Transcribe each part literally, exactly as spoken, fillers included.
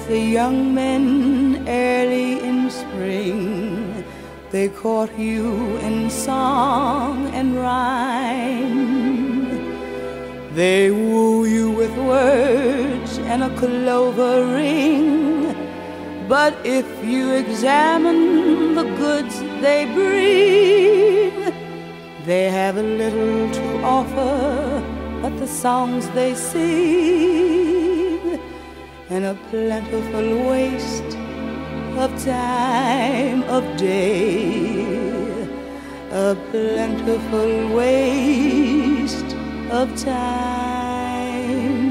with the young men early in spring. They court you in song and rhyme. They woo you with words and a clover ring. But if you examine the goods they bring, they have little to offer but the songs they sing, and a plentiful waste of time of day, a plentiful waste of time.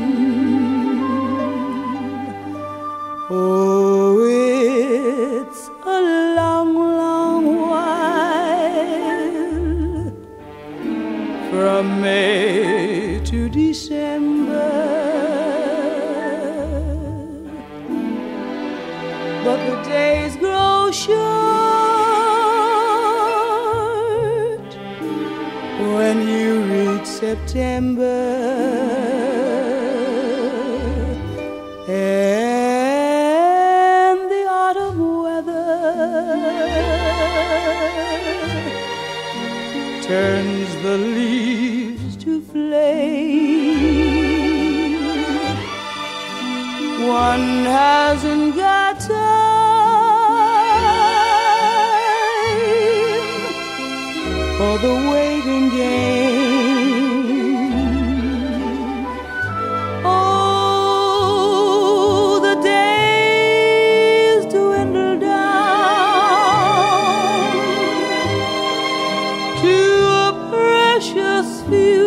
Oh, it's a long, long while from May to December, but the days grow short when you reach September, and the autumn weather turns the leaves to flame. One hasn't got time for the waiting game. Oh, the days dwindle down to a precious few.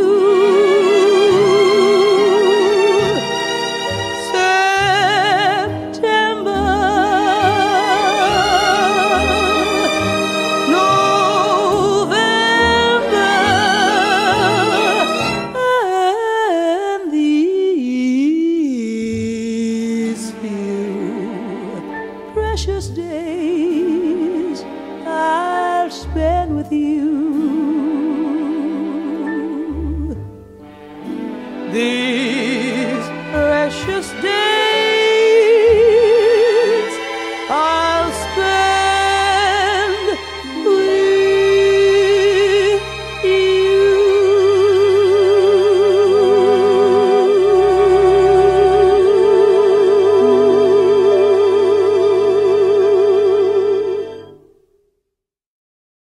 Precious days I'll spend with you.